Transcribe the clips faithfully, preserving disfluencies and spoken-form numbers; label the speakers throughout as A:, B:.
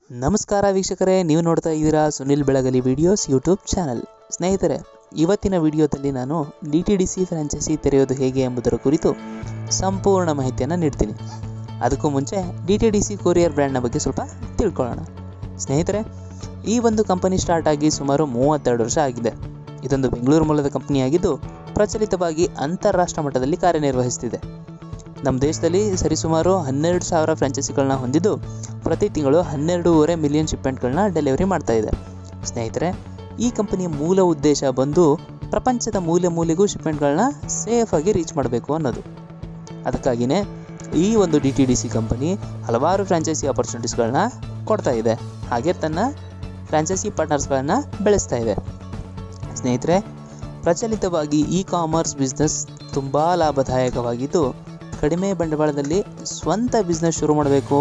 A: ನಮಸ್ಕಾರ ವೀಕ್ಷಕರೇ, ನೀವು ನೋಡ್ತಾ ಇದ್ದೀರಾ ಸುನಿಲ್ ಬೆಳಗಲಿ ವಿಡಿಯೋಸ್ ಯೂಟ್ಯೂಬ್ ಚಾನಲ್. ಸ್ನೇಹಿತರೆ, ಇವತ್ತಿನ ವಿಡಿಯೋದಲ್ಲಿ ನಾನು D T D C franchise ತೆರೆಯೋದು ಹೇಗೆ ಎಂಬುದರ ಕುರಿತು ಸಂಪೂರ್ಣ ಮಾಹಿತಿಯನ್ನು ನೀಡ್ತೀನಿ. ಅದಕ್ಕೂ ಮುಂಚೆ D T D C courier ಬ್ರ್ಯಾಂಡ್ನ ಬಗ್ಗೆ ಸ್ವಲ್ಪ ತಿಳ್ಕೊಳ್ಳೋಣ. ಸ್ನೇಹಿತರೆ, ಈ ಒಂದು ಕಂಪನಿ ಸ್ಟಾರ್ಟ್ ಆಗಿ ಸುಮಾರು ಮೂವತ್ತೆರಡು ವರ್ಷ ಆಗಿದೆ. ಇದೊಂದು ಬೆಂಗಳೂರು ಮೂಲದ ಕಂಪನಿಯಾಗಿದ್ದು ಪ್ರಚಲಿತವಾಗಿ ಅಂತಾರಾಷ್ಟ್ರ ಮಟ್ಟದಲ್ಲಿ ಕಾರ್ಯನಿರ್ವಹಿಸುತ್ತಿದೆ. ನಮ್ಮ ದೇಶದಲ್ಲಿ ಸರಿಸುಮಾರು ಹನ್ನೆರಡು ಸಾವಿರ ಫ್ರಾಂಚೈಸಿಗಳನ್ನ ಹೊಂದಿದ್ದು ಪ್ರತಿ ತಿಂಗಳು ಹನ್ನೆರಡೂವರೆ ಮಿಲಿಯನ್ ಶಿಪ್ಮೆಂಟ್ಗಳನ್ನ ಡೆಲಿವರಿ ಮಾಡ್ತಾ ಇದೆ. ಸ್ನೇಹಿತರೆ, ಈ ಕಂಪನಿಯ ಮೂಲ ಉದ್ದೇಶ ಬಂದು ಪ್ರಪಂಚದ ಮೂಲೆ ಮೂಲೆಗೂ ಶಿಪ್ಮೆಂಟ್ಗಳನ್ನ ಸೇಫಾಗಿ ರೀಚ್ ಮಾಡಬೇಕು ಅನ್ನೋದು. ಅದಕ್ಕಾಗಿಯೇ ಈ ಒಂದು D T D C company ಹಲವಾರು ಫ್ರಾಂಚೈಸಿ ಆಪರ್ಚುನಿಟೀಸ್ಗಳನ್ನ ಕೊಡ್ತಾ ಇದೆ, ಹಾಗೆ ತನ್ನ ಫ್ರಾಂಚೈಸಿ ಪಾರ್ಟ್ನರ್ಸ್ಗಳನ್ನ ಬೆಳೆಸ್ತಾ ಇದೆ. ಸ್ನೇಹಿತರೆ, ಪ್ರಚಲಿತವಾಗಿ ಇ ಕಾಮರ್ಸ್ ಬಿಸ್ನೆಸ್ ತುಂಬ ಲಾಭದಾಯಕವಾಗಿದ್ದು ಕಡಿಮೆ ಬಂಡವಾಳದಲ್ಲಿ ಸ್ವಂತ ಬಿಸ್ನೆಸ್ ಶುರು ಮಾಡಬೇಕು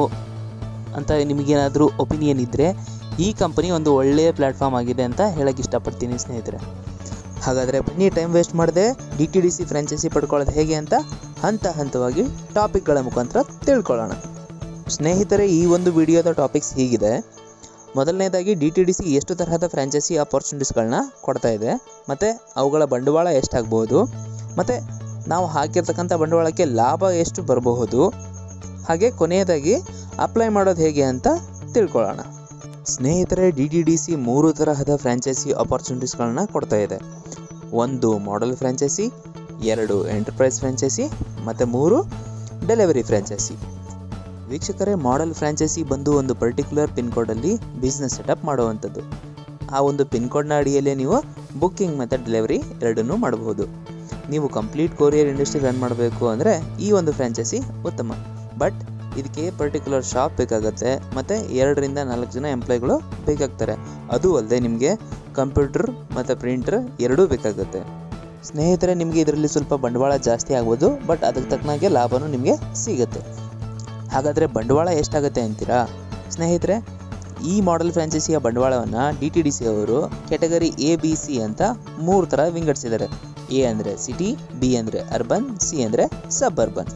A: ಅಂತ ನಿಮಗೇನಾದರೂ ಒಪಿನಿಯನ್ ಇದ್ದರೆ ಈ ಕಂಪನಿ ಒಂದು ಒಳ್ಳೆಯ ಪ್ಲ್ಯಾಟ್ಫಾರ್ಮ್ ಆಗಿದೆ ಅಂತ ಹೇಳಕ್ಕೆ ಇಷ್ಟಪಡ್ತೀನಿ. ಸ್ನೇಹಿತರೆ, ಹಾಗಾದರೆ ಬನ್ನಿ ಟೈಮ್ ವೇಸ್ಟ್ ಮಾಡದೆ D T D C franchise ಪಡ್ಕೊಳ್ಳೋದು ಹೇಗೆ ಅಂತ ಹಂತ ಹಂತವಾಗಿ ಟಾಪಿಕ್ಗಳ ಮುಖಾಂತರ ತಿಳ್ಕೊಳ್ಳೋಣ. ಸ್ನೇಹಿತರೆ, ಈ ಒಂದು ವಿಡಿಯೋದ ಟಾಪಿಕ್ಸ್ ಹೀಗಿದೆ. ಮೊದಲನೇದಾಗಿ ಡಿ ಟಿ ಡಿ ಸಿ ಎಷ್ಟು ತರಹದ ಫ್ರಾಂಚೈಸಿ ಆಪರ್ಚುನಿಟೀಸ್ಗಳನ್ನ ಕೊಡ್ತಾ ಇದೆ, ಮತ್ತು ಅವುಗಳ ಬಂಡವಾಳ ಎಷ್ಟಾಗ್ಬೋದು, ಮತ್ತು ನಾವು ಹಾಕಿರ್ತಕ್ಕಂಥ ಬಂಡವಾಳಕ್ಕೆ ಲಾಭ ಎಷ್ಟು ಬರಬಹುದು, ಹಾಗೆ ಕೊನೆಯದಾಗಿ ಅಪ್ಲೈ ಮಾಡೋದು ಹೇಗೆ ಅಂತ ತಿಳ್ಕೊಳ್ಳೋಣ. ಸ್ನೇಹಿತರೆ, ಡಿ ಟಿ ಡಿ ಸಿ ಮೂರು ತರಹದ ಫ್ರಾಂಚೈಸಿ ಆಪರ್ಚುನಿಟೀಸ್ಗಳನ್ನ ಕೊಡ್ತಾ ಇದೆ. ಒಂದು ಮಾಡೆಲ್ ಫ್ರಾಂಚೈಸಿ, ಎರಡು ಎಂಟರ್ಪ್ರೈಸ್ ಫ್ರಾಂಚೈಸಿ, ಮತ್ತು ಮೂರು ಡೆಲಿವರಿ ಫ್ರಾಂಚೈಸಿ. ವೀಕ್ಷಕರೇ, ಮಾಡೆಲ್ ಫ್ರಾಂಚೈಸಿ ಬಂದು ಒಂದು ಪರ್ಟಿಕ್ಯುಲರ್ ಪಿನ್ ಕೋಡಲ್ಲಿ ಬಿಸ್ನೆಸ್ ಸೆಟಪ್ ಮಾಡುವಂಥದ್ದು. ಆ ಒಂದು ಪಿನ್ ಕೋಡ್ನ ಅಡಿಯಲ್ಲೇ ನೀವು ಬುಕ್ಕಿಂಗ್ ಮತ್ತು ಡೆಲಿವರಿ ಎರಡನ್ನೂ ಮಾಡಬಹುದು. ನೀವು ಕಂಪ್ಲೀಟ್ ಕೊರಿಯರ್ ಇಂಡಸ್ಟ್ರಿ ರನ್ ಮಾಡಬೇಕು ಅಂದರೆ ಈ ಒಂದು ಫ್ರಾಂಚೈಸಿ ಉತ್ತಮ. ಬಟ್ ಇದಕ್ಕೆ ಪರ್ಟಿಕ್ಯುಲರ್ ಶಾಪ್ ಬೇಕಾಗುತ್ತೆ, ಮತ್ತು ಎರಡರಿಂದ ನಾಲ್ಕು ಜನ ಎಂಪ್ಲಾಯ್ಗಳು ಬೇಕಾಗ್ತಾರೆ. ಅದು ಅಲ್ಲದೆ ನಿಮಗೆ ಕಂಪ್ಯೂಟರ್ ಮತ್ತು ಪ್ರಿಂಟರ್ ಎರಡೂ ಬೇಕಾಗುತ್ತೆ. ಸ್ನೇಹಿತರೆ, ನಿಮಗೆ ಇದರಲ್ಲಿ ಸ್ವಲ್ಪ ಬಂಡವಾಳ ಜಾಸ್ತಿ ಆಗ್ಬೋದು, ಬಟ್ ಅದಕ್ಕೆ ತಕ್ಕನಾಗೆ ಲಾಭವೂ ನಿಮಗೆ ಸಿಗುತ್ತೆ. ಹಾಗಾದರೆ ಬಂಡವಾಳ ಎಷ್ಟಾಗುತ್ತೆ ಅಂತೀರಾ? ಸ್ನೇಹಿತರೆ, ಈ ಮಾಡೆಲ್ ಫ್ರಾಂಚೈಸಿಯ ಬಂಡವಾಳವನ್ನು ಡಿ ಟಿ ಡಿ ಸಿ ಅವರು ಕ್ಯಾಟಗರಿ ಎ ಬಿ ಸಿ ಅಂತ ಮೂರು ಥರ ವಿಂಗಡಿಸಿದ್ದಾರೆ. ಎ ಅಂದರೆ ಸಿಟಿ, ಬಿ ಅಂದರೆ ಅರ್ಬನ್, ಸಿ ಅಂದರೆ ಸಬ್ ಅರ್ಬನ್.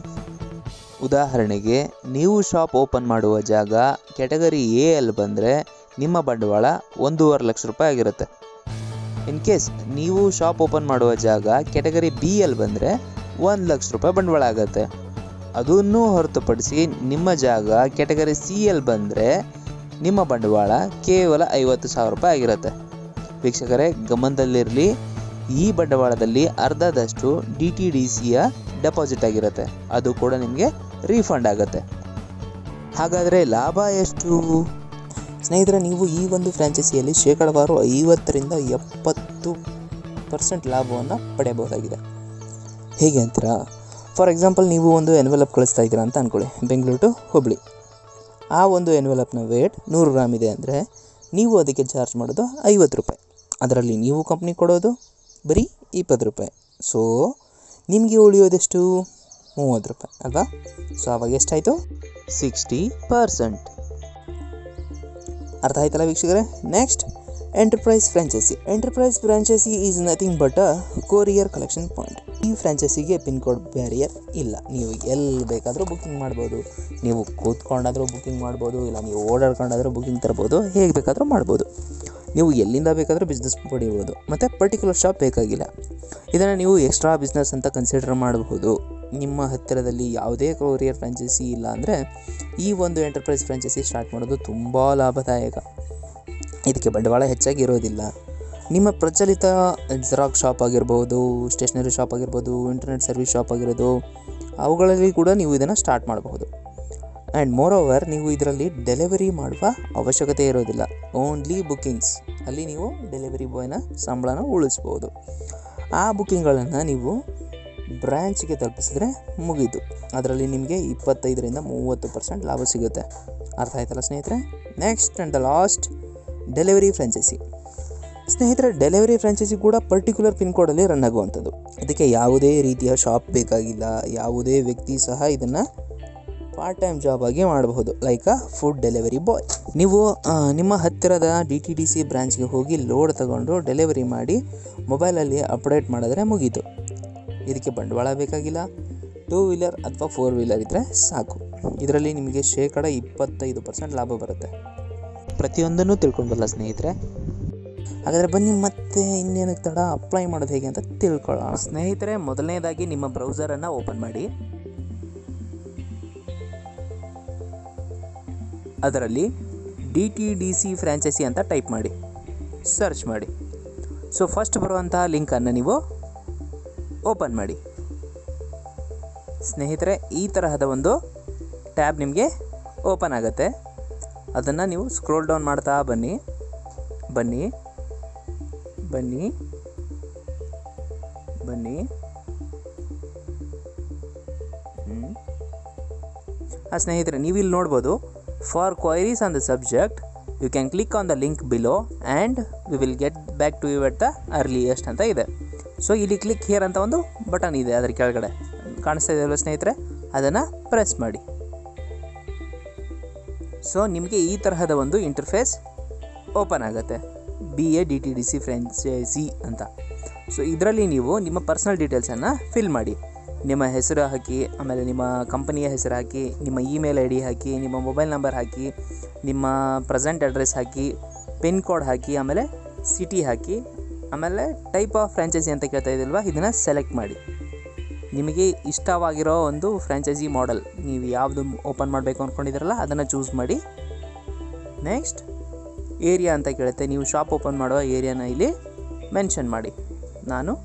A: ಉದಾಹರಣೆಗೆ, ನೀವು ಶಾಪ್ ಓಪನ್ ಮಾಡುವ ಜಾಗ ಕ್ಯಾಟಗರಿ ಎ ಅಲ್ಲಿ ಬಂದರೆ ನಿಮ್ಮ ಬಂಡವಾಳ ಒಂದೂವರೆ ಲಕ್ಷ ರೂಪಾಯಿ ಆಗಿರುತ್ತೆ. ಇನ್ ಕೇಸ್ ನೀವು ಶಾಪ್ ಓಪನ್ ಮಾಡುವ ಜಾಗ ಕ್ಯಾಟಗರಿ ಬಿ ಅಲ್ಲಿ ಬಂದರೆ ಒಂದು ಲಕ್ಷ ರೂಪಾಯಿ ಬಂಡವಾಳ ಆಗುತ್ತೆ. ಅದನ್ನು ಹೊರತುಪಡಿಸಿ ನಿಮ್ಮ ಜಾಗ ಕ್ಯಾಟಗರಿ ಸಿ ಅಲ್ಲಿ ಬಂದರೆ ನಿಮ್ಮ ಬಂಡವಾಳ ಕೇವಲ ಐವತ್ತು ಸಾವಿರ ರೂಪಾಯಿ ಆಗಿರುತ್ತೆ. ವೀಕ್ಷಕರೇ, ಗಮನದಲ್ಲಿರಲಿ, ಈ ಬಂಡವಾಳದಲ್ಲಿ ಅರ್ಧದಷ್ಟು ಡಿ ಟಿ ಡಿ ಸಿಯ ಡೆಪಾಸಿಟ್ ಆಗಿರುತ್ತೆ. ಅದು ಕೂಡ ನಿಮಗೆ ರೀಫಂಡ್ ಆಗುತ್ತೆ. ಹಾಗಾದರೆ ಲಾಭ ಎಷ್ಟು? ಸ್ನೇಹಿತರೆ, ನೀವು ಈ ಒಂದು ಫ್ರಾಂಚೈಸಿಯಲ್ಲಿ ಶೇಕಡವಾರು ಐವತ್ತರಿಂದ ಎಪ್ಪತ್ತು ಪರ್ಸೆಂಟ್ ಲಾಭವನ್ನು ಪಡೆಯಬಹುದಾಗಿದೆ. ಹೇಗೆ ಅಂತೀರಾ? ಫಾರ್ ಎಕ್ಸಾಂಪಲ್, ನೀವು ಒಂದು ಎನ್ವೆಲಪ್ ಕಳಿಸ್ತಾ ಇದ್ದೀರಾ ಅಂತ ಅಂದ್ಕೊಳ್ಳಿ, ಬೆಂಗಳೂರು ಟು ಹುಬ್ಳಿ. ಆ ಒಂದು ಎನ್ವೆಲಪ್ನ ವೇಟ್ ನೂರು ಗ್ರಾಮ್ ಇದೆ ಅಂದರೆ ನೀವು ಅದಕ್ಕೆ ಚಾರ್ಜ್ ಮಾಡೋದು ಐವತ್ತು ರೂಪಾಯಿ. ಅದರಲ್ಲಿ ನೀವು ಕಂಪ್ನಿ ಕೊಡೋದು ಬರೀ ಇಪ್ಪತ್ತು ರೂಪಾಯಿ. ಸೊ ನಿಮಗೆ ಉಳಿಯೋದೆಷ್ಟು? ಮೂವತ್ತು ರೂಪಾಯಿ ಅಲ್ವಾ? ಸೊ ಆವಾಗ ಎಷ್ಟಾಯಿತು? Sixty percent. ಅರ್ಥ ಆಯ್ತಲ್ಲ ವೀಕ್ಷಕರೇ? Next, enterprise franchise. Enterprise franchise is nothing but a courier collection point. ಈ ಫ್ರಾಂಚೈಸಿಗೆ ಪಿನ್ ಕೋಡ್ ಬ್ಯಾರಿಯರ್ ಇಲ್ಲ. ನೀವು ಎಲ್ಲಿ ಬೇಕಾದರೂ ಬುಕ್ಕಿಂಗ್ ಮಾಡ್ಬೋದು. ನೀವು ಕೂತ್ಕೊಂಡಾದರೂ ಬುಕ್ಕಿಂಗ್ ಮಾಡ್ಬೋದು, ಇಲ್ಲ ನೀವು ಓಡಾಡ್ಕೊಂಡಾದರೂ ಬುಕ್ಕಿಂಗ್ ತರ್ಬೋದು, ಹೇಗೆ ಬೇಕಾದರೂ ಮಾಡ್ಬೋದು. ನೀವು ಎಲ್ಲಿಂದ ಬೇಕಾದರೂ ಬಿಸ್ನೆಸ್ ಪಡಿಬೋದು, ಮತ್ತು ಪರ್ಟಿಕ್ಯುಲರ್ ಶಾಪ್ ಬೇಕಾಗಿಲ್ಲ. ಇದನ್ನು ನೀವು ಎಕ್ಸ್ಟ್ರಾ ಬಿಸ್ನೆಸ್ ಅಂತ ಕನ್ಸಿಡರ್ ಮಾಡಬಹುದು. ನಿಮ್ಮ ಹತ್ತಿರದಲ್ಲಿ ಯಾವುದೇ ಕೊರಿಯರ್ ಫ್ರಾಂಚೈಸಿ ಇಲ್ಲ ಅಂದರೆ ಈ ಒಂದು ಎಂಟರ್ಪ್ರೈಸ್ ಫ್ರಾಂಚೈಸಿ ಸ್ಟಾರ್ಟ್ ಮಾಡೋದು ತುಂಬ ಲಾಭದಾಯಕ. ಇದಕ್ಕೆ ಬಂಡವಾಳ ಹೆಚ್ಚಾಗಿ ಇರೋದಿಲ್ಲ. ನಿಮ್ಮ ಪ್ರಚಲಿತ ಜೆರಾಕ್ಸ್ ಶಾಪ್ ಆಗಿರ್ಬೋದು, ಸ್ಟೇಷನರಿ ಶಾಪ್ ಆಗಿರ್ಬೋದು, ಇಂಟರ್ನೆಟ್ ಸರ್ವಿಸ್ ಶಾಪ್ ಆಗಿರೋದು, ಅವುಗಳಲ್ಲಿ ಕೂಡ ನೀವು ಇದನ್ನು ಸ್ಟಾರ್ಟ್ ಮಾಡಬಹುದು. ಆ್ಯಂಡ್ ಮೋರ್ ಓವರ್, ನೀವು ಇದರಲ್ಲಿ ಡೆಲಿವರಿ ಮಾಡುವ ಅವಶ್ಯಕತೆ ಇರೋದಿಲ್ಲ. Only bookings. ಅಲ್ಲಿ ನೀವು ಡೆಲಿವರಿ ಬಾಯ್ನ ಸಂಬಳನ ಉಳಿಸ್ಬೋದು. ಆ ಬುಕ್ಕಿಂಗ್ಗಳನ್ನು ನೀವು ಬ್ರ್ಯಾಂಚ್ಗೆ ತಲುಪಿಸಿದ್ರೆ ಮುಗೀತು. ಅದರಲ್ಲಿ ನಿಮಗೆ ಇಪ್ಪತ್ತೈದರಿಂದ ಮೂವತ್ತು ಪರ್ಸೆಂಟ್ ಲಾಭ ಸಿಗುತ್ತೆ. ಅರ್ಥ ಆಯ್ತಲ್ಲ ಸ್ನೇಹಿತರೆ? Next and the last, delivery franchise. ಸ್ನೇಹಿತರೆ, ಡೆಲಿವರಿ ಫ್ರಾಂಚೈಸಿ ಕೂಡ ಪರ್ಟಿಕ್ಯುಲರ್ ಪಿನ್ ಕೋಡಲ್ಲಿ ರನ್ ಆಗುವಂಥದ್ದು. ಇದಕ್ಕೆ ಯಾವುದೇ ರೀತಿಯ ಶಾಪ್ ಬೇಕಾಗಿಲ್ಲ. ಯಾವುದೇ ವ್ಯಕ್ತಿ ಸಹ ಇದನ್ನು ಪಾರ್ಟ್ ಟೈಮ್ ಜಾಬ್ ಆಗಿ ಮಾಡಬಹುದು, like a food delivery boy. ನೀವು ನಿಮ್ಮ ಹತ್ತಿರದ ಡಿ ಟಿ ಡಿ ಸಿ ಬ್ರಾಂಚ್ಗೆ ಹೋಗಿ ಲೋಡ್ ತಗೊಂಡು ಡೆಲಿವರಿ ಮಾಡಿ ಮೊಬೈಲಲ್ಲಿ ಅಪ್ಡೇಟ್ ಮಾಡಿದ್ರೆ ಮುಗೀತು. ಇದಕ್ಕೆ ಬಂಡವಾಳ ಬೇಕಾಗಿಲ್ಲ. ಟೂ ವೀಲರ್ ಅಥವಾ ಫೋರ್ ವೀಲರ್ ಇದ್ದರೆ ಸಾಕು. ಇದರಲ್ಲಿ ನಿಮಗೆ ಶೇಕಡ ಇಪ್ಪತ್ತೈದು ಪರ್ಸೆಂಟ್ ಲಾಭ ಬರುತ್ತೆ. ಪ್ರತಿಯೊಂದನ್ನು ತಿಳ್ಕೊಂಡಲ್ಲ ಸ್ನೇಹಿತರೆ. ಹಾಗಾದರೆ ಬನ್ನಿ ಮತ್ತೆ ಇನ್ನೇನಕ್ಕೆ ತಡ ಅಪ್ಲೈ ಮಾಡೋದು ಹೇಗೆ ಅಂತ ತಿಳ್ಕೊಳ್ಳೋಣ. ಸ್ನೇಹಿತರೆ, ಮೊದಲನೇದಾಗಿ ನಿಮ್ಮ ಬ್ರೌಸರನ್ನು ಓಪನ್ ಮಾಡಿ. ಅದರಲ್ಲಿ D T D C franchise ಅಂತ ಟೈಪ್ ಮಾಡಿ, ಸರ್ಚ್ ಮಾಡಿ. ಸೊ ಫಸ್ಟ್ ಬರುವಂತಹ ಲಿಂಕನ್ನು ನೀವು ಓಪನ್ ಮಾಡಿ. ಸ್ನೇಹಿತರೆ, ಈ ತರಹದ ಒಂದು ಟ್ಯಾಬ್ ನಿಮಗೆ ಓಪನ್ ಆಗುತ್ತೆ. ಅದನ್ನು ನೀವು ಸ್ಕ್ರೋಲ್ ಡೌನ್ ಮಾಡ್ತಾ ಬನ್ನಿ ಬನ್ನಿ ಬನ್ನಿ ಬನ್ನಿ ಹ್ಞೂ ಹಾಂ ಸ್ನೇಹಿತರೆ, ನೀವು ಇಲ್ಲಿ ನೋಡ್ಬೋದು, for queries on the subject you can click on the link below and we will get back to you at the earliest ಅಂತ ಇದೆ. ಸೊ ಇಲ್ಲಿ ಕ್ಲಿಕ್ ಹಿಯರ್ ಅಂತ ಒಂದು ಬಟನ್ ಇದೆ, ಅದರ ಕೆಳಗಡೆ ಕಾಣಿಸ್ತಾ ಇದೆಯಲ್ಲ ಸ್ನೇಹಿತರೆ, ಅದನ್ನು ಪ್ರೆಸ್ ಮಾಡಿ. ಸೊ ನಿಮಗೆ ಈ ತರಹದ ಒಂದು ಇಂಟರ್ಫೇಸ್ ಓಪನ್ ಆಗುತ್ತೆ, B A D T D C franchise ಅಂತ. ಸೊ ಇದರಲ್ಲಿ ನೀವು ನಿಮ್ಮ ಪರ್ಸನಲ್ ಡೀಟೇಲ್ಸನ್ನು ಫಿಲ್ ಮಾಡಿ. ನಿಮ್ಮ ಹೆಸರು ಹಾಕಿ, ಆಮೇಲೆ ನಿಮ್ಮ ಕಂಪನಿಯ ಹೆಸರು ಹಾಕಿ, ನಿಮ್ಮ ಇಮೇಲ್ ಐ ಡಿ ಹಾಕಿ, ನಿಮ್ಮ ಮೊಬೈಲ್ ನಂಬರ್ ಹಾಕಿ, ನಿಮ್ಮ ಪ್ರೆಸೆಂಟ್ ಅಡ್ರೆಸ್ ಹಾಕಿ, ಪಿನ್ ಕೋಡ್ ಹಾಕಿ, ಆಮೇಲೆ ಸಿಟಿ ಹಾಕಿ, ಆಮೇಲೆ ಟೈಪ್ ಆಫ್ ಫ್ರಾಂಚೈಸಿ ಅಂತ ಕೇಳ್ತಾ ಇದ್ದಿಲ್ವಾ, ಇದನ್ನು ಸೆಲೆಕ್ಟ್ ಮಾಡಿ. ನಿಮಗೆ ಇಷ್ಟವಾಗಿರೋ ಒಂದು ಫ್ರಾಂಚೈಸಿ ಮಾಡೆಲ್ ನೀವು ಯಾವುದು ಓಪನ್ ಮಾಡಬೇಕು ಅಂದ್ಕೊಂಡಿದ್ದೀರಲ್ಲ ಅದನ್ನು ಚೂಸ್ ಮಾಡಿ. ನೆಕ್ಸ್ಟ್ ಏರಿಯಾ ಅಂತ ಕೇಳುತ್ತೆ, ನೀವು ಶಾಪ್ ಓಪನ್ ಮಾಡುವ ಏರಿಯಾನ ಇಲ್ಲಿ ಮೆನ್ಷನ್ ಮಾಡಿ. ನಾನು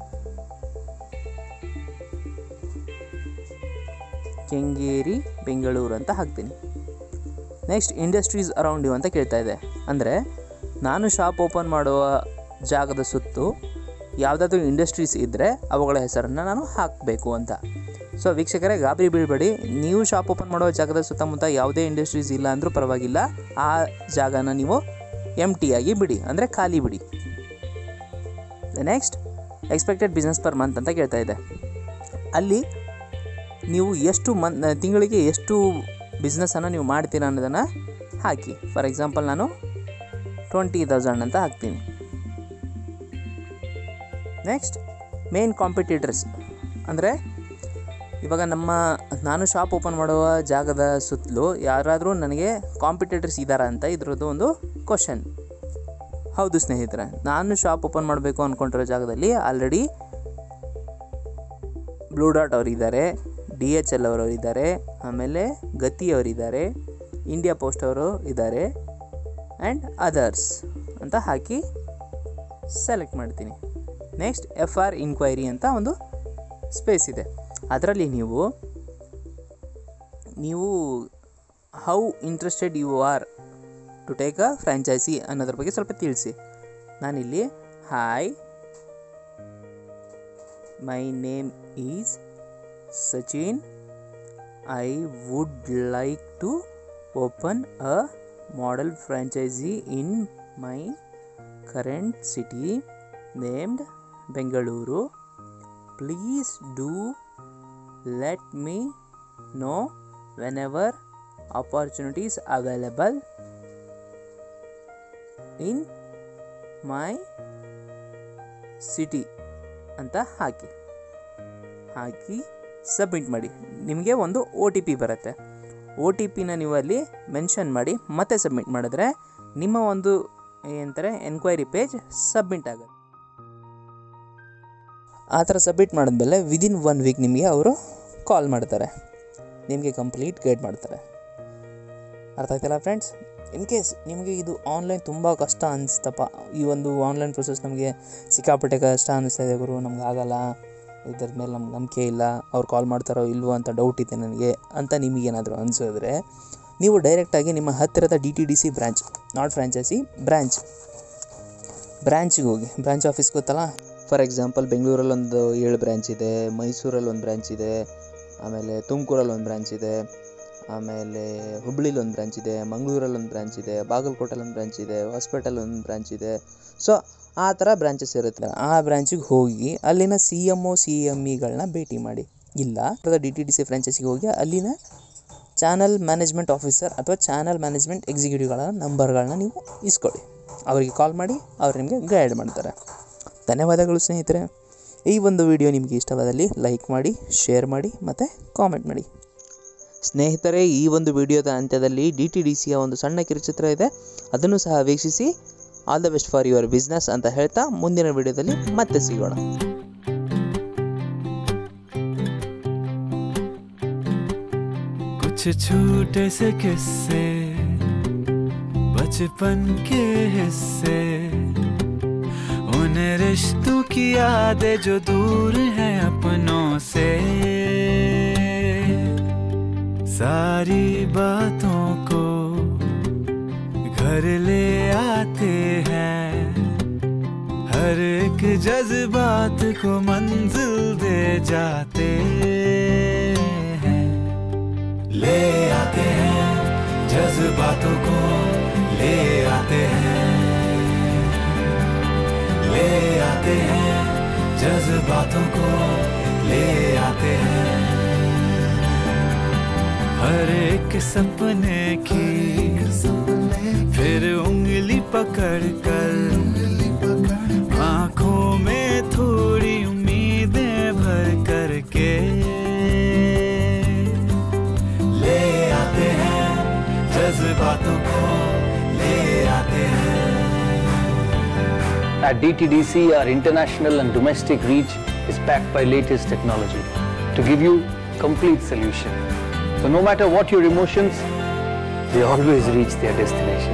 A: ಕೆಂಗೇರಿ ಬೆಂಗಳೂರು ಅಂತ ಹಾಕ್ತೀನಿ. ನೆಕ್ಸ್ಟ್ ಇಂಡಸ್ಟ್ರೀಸ್ ಅರೌಂಡ್ ಯು ಅಂತ ಕೇಳ್ತಾ ಇದೆ, ಅಂದರೆ ನಾನು ಶಾಪ್ ಓಪನ್ ಮಾಡುವ ಜಾಗದ ಸುತ್ತು ಯಾವುದಾದ್ರೂ ಇಂಡಸ್ಟ್ರೀಸ್ ಇದ್ದರೆ ಅವುಗಳ ಹೆಸರನ್ನು ನಾನು ಹಾಕಬೇಕು ಅಂತ. ಸೊ ವೀಕ್ಷಕರೇ, ಗಾಬರಿ ಬೀಳಬೇಡಿ, ನೀವು ಶಾಪ್ ಓಪನ್ ಮಾಡುವ ಜಾಗದ ಸುತ್ತಮುತ್ತ ಯಾವುದೇ ಇಂಡಸ್ಟ್ರೀಸ್ ಇಲ್ಲ ಅಂದರೂ ಪರವಾಗಿಲ್ಲ, ಆ ಜಾಗನ ನೀವು ಎಮ್ ಟಿ ಆಗಿ ಬಿಡಿ, ಅಂದರೆ ಖಾಲಿ ಬಿಡಿ. Next expected business per month ಅಂತ ಕೇಳ್ತಾ ಇದೆ, ಅಲ್ಲಿ ನೀವು ಎಷ್ಟು ಮನ್ ತಿಂಗಳಿಗೆ ಎಷ್ಟು ಬಿಸ್ನೆಸ್ಸನ್ನು ನೀವು ಮಾಡ್ತೀರಾ ಅನ್ನೋದನ್ನು ಹಾಕಿ. ಫಾರ್ ಎಕ್ಸಾಂಪಲ್ ನಾನು ಟ್ವೆಂಟಿ ತೌಸಂಡ್ ಅಂತ ಹಾಕ್ತೀನಿ. ನೆಕ್ಸ್ಟ್ ಮೇನ್ ಕಾಂಪಿಟೇಟರ್ಸ್, ಅಂದರೆ ಇವಾಗ ನಮ್ಮ ನಾನು ಶಾಪ್ ಓಪನ್ ಮಾಡುವ ಜಾಗದ ಸುತ್ತಲೂ ಯಾರಾದರೂ ನನಗೆ ಕಾಂಪಿಟೇಟರ್ಸ್ ಇದ್ದಾರಾ ಅಂತ ಇದ್ರದ್ದು ಒಂದು ಕ್ವಶನ್. ಹೌದು ಸ್ನೇಹಿತರೆ, ನಾನು ಶಾಪ್ ಓಪನ್ ಮಾಡಬೇಕು ಅಂದ್ಕೊಂಡಿರೋ ಜಾಗದಲ್ಲಿ ಆಲ್ರೆಡಿ ಬ್ಲೂ ಡಾಟ್ ಅವರಿದ್ದಾರೆ, ಡಿ ಎಚ್ ಎಲ್ ಅವರು ಇದ್ದಾರೆ, ಆಮೇಲೆ ಗತಿ ಅವರಿದ್ದಾರೆ, ಇಂಡಿಯಾ ಪೋಸ್ಟ್ ಅವರು ಇದ್ದಾರೆ, ಆ್ಯಂಡ್ ಅದರ್ಸ್ ಅಂತ ಹಾಕಿ ಸೆಲೆಕ್ಟ್ ಮಾಡ್ತೀನಿ. ನೆಕ್ಸ್ಟ್ ಎಫ್ ಆರ್ ಇನ್ಕ್ವೈರಿ ಅಂತ ಒಂದು ಸ್ಪೇಸ್ ಇದೆ, ಅದರಲ್ಲಿ ನೀವು ನೀವು how interested you are to take a franchise ಅನ್ನೋದ್ರ ಬಗ್ಗೆ ಸ್ವಲ್ಪ ತಿಳಿಸಿ. ನಾನಿಲ್ಲಿ hi, my name is Sachin, I would like to open a model franchise in my current city named Bengaluru. Please do let me know whenever opportunities available in my city ಅಂತ ಹಾಕಿ ಹಾಕಿ submit ಮಾಡಿ. ನಿಮಗೆ ಒಂದು ಒ ಟಿ ಪಿ ಬರುತ್ತೆ. O T ಪಿನ ನೀವು ಅಲ್ಲಿ mention ಮಾಡಿ ಮತ್ತೆ ಸಬ್ಮಿಟ್ ಮಾಡಿದ್ರೆ ನಿಮ್ಮ ಒಂದು ಏನಂತಾರೆ ಎನ್ಕ್ವೈರಿ ಪೇಜ್ ಸಬ್ಮಿಟ್ ಆಗುತ್ತೆ. ಆ ಥರ ಸಬ್ಮಿಟ್ ಮಾಡಿದ್ಮೇಲೆ ವಿದಿನ್ ಒನ್ ವೀಕ್ ನಿಮಗೆ ಅವರು ಕಾಲ್ ಮಾಡ್ತಾರೆ, ನಿಮಗೆ ಕಂಪ್ಲೀಟ್ ಗೈಡ್ ಮಾಡ್ತಾರೆ. ಅರ್ಥ ಆಯ್ತಲ್ಲ ಫ್ರೆಂಡ್ಸ್? ಇನ್ ಕೇಸ್ ನಿಮಗೆ ಇದು ಆನ್ಲೈನ್ ತುಂಬ ಕಷ್ಟ ಅನಿಸ್ತಪ್ಪ, ಈ ಒಂದು ಆನ್ಲೈನ್ ಪ್ರೊಸೆಸ್ ನಮಗೆ ಸಿಕ್ಕಾಪಟ್ಟೆ ಕಷ್ಟ ಅನ್ನಿಸ್ತಾ ಇದೆ ಗುರು, ನಮ್ಗೆ ಆಗಲ್ಲ, ಇದ್ರ ಮೇಲೆ ನಮ್ಗೆ ನಂಬಿಕೆ ಇಲ್ಲ, ಅವ್ರು ಕಾಲ್ ಮಾಡ್ತಾರೋ ಇಲ್ವೋ ಅಂತ ಡೌಟ್ ಇದೆ ನನಗೆ ಅಂತ ನಿಮಗೇನಾದರೂ ಅನಿಸಿದ್ರೆ ನೀವು ಡೈರೆಕ್ಟಾಗಿ ನಿಮ್ಮ ಹತ್ತಿರದ D T D C branch, not franchise branch ಬ್ರ್ಯಾಂಚಿಗೆ ಹೋಗಿ. ಬ್ರ್ಯಾಂಚ್ ಆಫೀಸ್ ಗೊತ್ತಲ್ಲ, ಫಾರ್ ಎಕ್ಸಾಂಪಲ್ ಬೆಂಗಳೂರಲ್ಲಿ ಒಂದು ಏಳು ಬ್ರ್ಯಾಂಚ್ ಇದೆ, ಮೈಸೂರಲ್ಲಿ ಒಂದು ಬ್ರ್ಯಾಂಚ್ ಇದೆ, ಆಮೇಲೆ ತುಮಕೂರಲ್ಲಿ ಒಂದು ಬ್ರ್ಯಾಂಚ್ ಇದೆ, ಆಮೇಲೆ ಹುಬ್ಳಿಲಿ ಒಂದು ಬ್ರ್ಯಾಂಚ್ ಇದೆ, ಮಂಗಳೂರಲ್ಲಿ ಒಂದು ಬ್ರ್ಯಾಂಚ್ ಇದೆ, ಬಾಗಲಕೋಟೆಲ್ಲಿ ಒಂದು ಬ್ರ್ಯಾಂಚ್ ಇದೆ, ಹೊಸಪೇಟೆಲ್ಲಿ ಒಂದು ಬ್ರ್ಯಾಂಚ್ ಇದೆ. ಸೊ ಆ ಥರ ಬ್ರಾಂಚಸ್ ಇರುತ್ತೆ. ಆ ಬ್ರಾಂಚಿಗೆ ಹೋಗಿ ಅಲ್ಲಿನ C M O C M ಇಗಳನ್ನ ಭೇಟಿ ಮಾಡಿ. ಇಲ್ಲ ಡಿ ಟಿ ಡಿ ಸಿ ಫ್ರಾಂಚೈಸಿಗೆ ಹೋಗಿ ಅಲ್ಲಿನ ಚಾನಲ್ ಮ್ಯಾನೇಜ್ಮೆಂಟ್ ಆಫೀಸರ್ ಅಥವಾ ಚಾನಲ್ ಮ್ಯಾನೇಜ್ಮೆಂಟ್ ಎಕ್ಸಿಕ್ಯೂಟಿವ್ಗಳ ನಂಬರ್ಗಳನ್ನ ನೀವು ಇಸ್ಕೊಳ್ಳಿ, ಅವರಿಗೆ ಕಾಲ್ ಮಾಡಿ, ಅವ್ರು ನಿಮಗೆ ಗೈಡ್ ಮಾಡ್ತಾರೆ. ಧನ್ಯವಾದಗಳು ಸ್ನೇಹಿತರೆ. ಈ ಒಂದು ವಿಡಿಯೋ ನಿಮಗೆ ಇಷ್ಟವಾದಲ್ಲಿ ಲೈಕ್ ಮಾಡಿ, ಶೇರ್ ಮಾಡಿ ಮತ್ತು ಕಾಮೆಂಟ್ ಮಾಡಿ. ಸ್ನೇಹಿತರೆ, ಈ ಒಂದು ವಿಡಿಯೋದ ಅಂತ್ಯದಲ್ಲಿ ಡಿ ಟಿ ಡಿ ಸಿಯ ಒಂದು ಸಣ್ಣ ಕಿರುಚಿತ್ರ ಇದೆ, ಅದನ್ನು ಸಹ ವೀಕ್ಷಿಸಿ. All the best for your business ಅಂತ ಹೇಳ್ತಾ ಮುಂದಿನ ವಿಡಿಯೋದಲ್ಲಿ ಮತ್ತೆ ಸಿಗೋಣ.
B: कुछ छोटे से किस्से, बचपन के हिस्से, उन रिश्तों की यादें जो दूर हैं अपनों से, सारी बातों को घर ले आते हैं, हर एक जज्बात को मंजिल दे जाते हैं, ले आते हैं जज्बातों को, ले आते हैं, ले आते हैं जज्बातों को, ले आते हैं, हर एक सपने की फिर उंगली पकड़ कर, आंखों में थोड़ी उम्मीदें भर करके, ले आते हैं जज्बातों को, ले आते हैं.
C: At D T D C, our international and domestic reach is backed by latest technology to give you complete solution. So no matter what your emotions, they always reach their destination.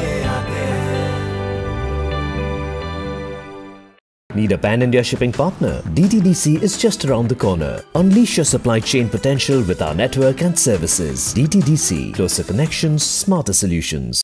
D: Need a pan-India shipping partner? D T D C is just around the corner. Unleash your supply chain potential with our network and services. D T D C, closer connections, smarter solutions.